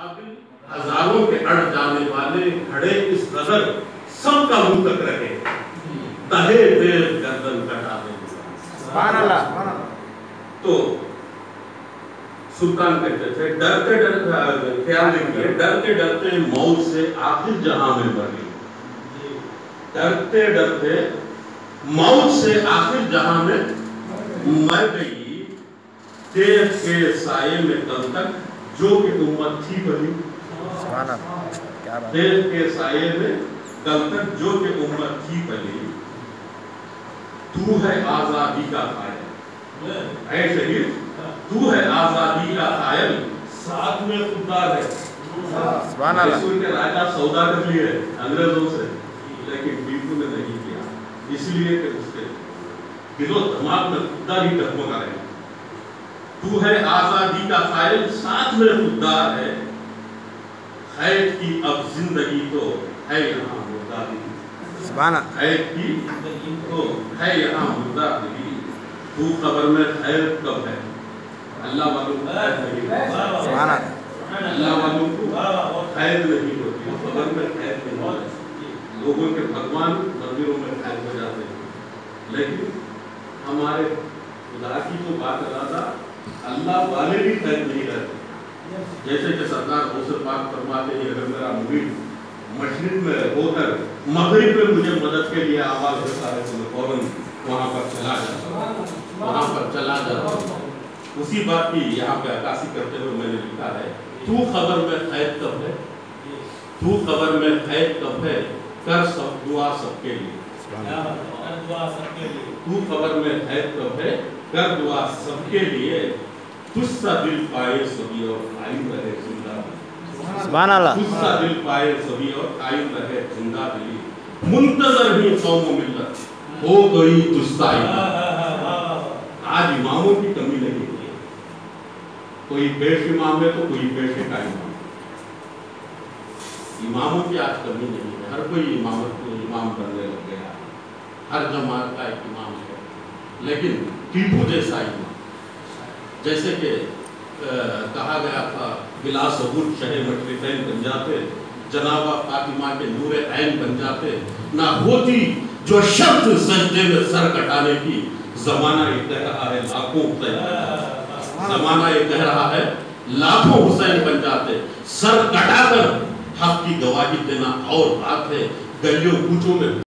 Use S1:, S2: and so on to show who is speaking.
S1: قابل ہزاروں کے اڑ جانے والے کھڑے اس قدر سب کا منہ تک رکھے تہے دیر گردن کٹا دیں
S2: سبحان اللہ.
S1: تو سلطان کہتے تھے ڈرتے ڈرتے خیال دیکھیے ڈرتے ڈرتے موت سے آخر جہاں میں بڑھی ڈرتے ڈرتے موت سے آخر جہاں میں مر گئی تیغ کے سائے میں کل تک جو کہ امت تھی بھلی
S2: سبحان اللہ. کیا بات.
S1: تیغ کے سائے میں کل تک جو کہ امت تھی بھلی تو ہے آزادی کا قائل اے شہید تو ہے آزادی کا قائل ساتھ میں خوددار ہے.
S2: سبحان اللہ.
S1: رسول کے رائے کا سودا کر لیے انگریزوں سے لیکن بیٹو نے نہیں کیا اس لیے کہ اس کے دل و دماغ میں خودداری ڈگمگا رہے. تو ہے آزادی کا قائل ساتھ میں خوددار ہے خیر کی اب زندگی تو ہے یہاں مردہ دلی
S2: سبحان اللہ.
S1: خیر کی تو ہے یہاں مردہ دلی تو خبر میں خیر کب ہے اللہ والوں کو خیر نہیں ہوتی.
S2: سبحان اللہ.
S1: اللہ والوں کو خیر نہیں ہوتی خبر میں خیر نہیں ہوتی. لوگوں کے بھگوان مندروں میں خیر ہو جاتے ہیں لیکن ہمارے خدا کی جو بات علیحدہ اللہ والے بھی خیر نہیں رہتے. جیسے کہ سرکار غوث پاک فرماتے ہیں اگر میرا مرید مشرق میں ہو کر مغرب میں مجھے مدد کے لیے آواز دیتا ہے تو میں فوراً وہاں پر چلا جاتا ہوں. اسی بات کی یہاں پہ عکاسی کرتے ہوئے میں نے لکھا ہے تو خبر میں خیر کب ہے تو خبر میں خیر کب ہے کر سب دعا سب کے لیے تو خبر میں خیر کب ہے کر دعا سب کے لیے تجھ سا دل پائے سبھی اور قائم رہے زندہ
S2: سبحان اللہ.
S1: تجھ سا دل پائے سبھی اور قائم رہے زندہ دلی منتظر ہی قوم و ملت ہو گئی تجھ سا آج اماموں کی کمی نہیں ہے. کوئی پیش امام ہے تو کوئی پیش کا امام. اماموں کی آج کمی نہیں ہے. ہر کوئی امامت کو امام کرنے لگ گیا. ہر جماعت کا ایک امام ہے لیکن ٹیپو جیسا امام جیسے کہ کہا گیا تھا بلا ثبوت شہ مشرقین بن جاتے جنابہ فاطمہ کے نور عین بن جاتے نہ ہوتی جو شرط سجدے میں سر کٹانے کی. زمانہ یہ کہہ رہا ہے لاکھوں حسین زمانہ یہ کہہ رہا ہے لاکھوں حسین بن جاتے سر کٹا کر حق کی گواہی دینا اور بات ہے. گلیوں کوچوں میں